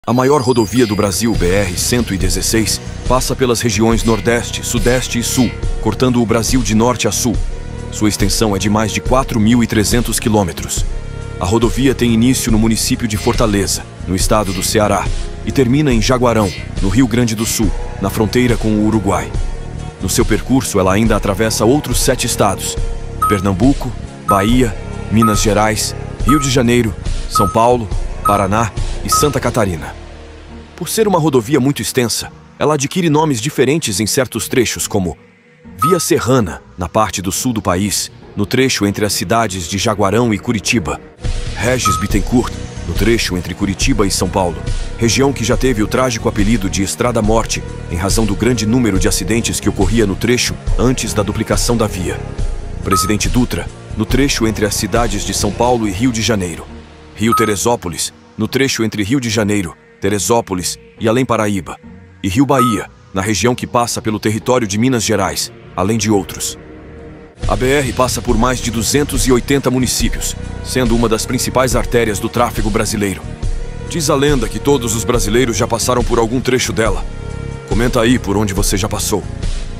A maior rodovia do Brasil, BR-116, passa pelas regiões Nordeste, Sudeste e Sul, cortando o Brasil de norte a sul. Sua extensão é de mais de 4.300 quilômetros. A rodovia tem início no município de Fortaleza, no estado do Ceará, e termina em Jaguarão, no Rio Grande do Sul, na fronteira com o Uruguai. No seu percurso, ela ainda atravessa outros 7 estados: Pernambuco, Bahia, Minas Gerais, Rio de Janeiro, São Paulo, Paraná e Santa Catarina. Por ser uma rodovia muito extensa, ela adquire nomes diferentes em certos trechos, como Via Serrana, na parte do sul do país, no trecho entre as cidades de Jaguarão e Curitiba; Regis Bittencourt, no trecho entre Curitiba e São Paulo, região que já teve o trágico apelido de Estrada Morte, em razão do grande número de acidentes que ocorria no trecho antes da duplicação da via; Presidente Dutra, no trecho entre as cidades de São Paulo e Rio de Janeiro; Rio Teresópolis, no trecho entre Rio de Janeiro, Teresópolis e Além Paraíba; e Rio Bahia, na região que passa pelo território de Minas Gerais, além de outros. A BR passa por mais de 280 municípios, sendo uma das principais artérias do tráfego brasileiro. Diz a lenda que todos os brasileiros já passaram por algum trecho dela. Comenta aí por onde você já passou.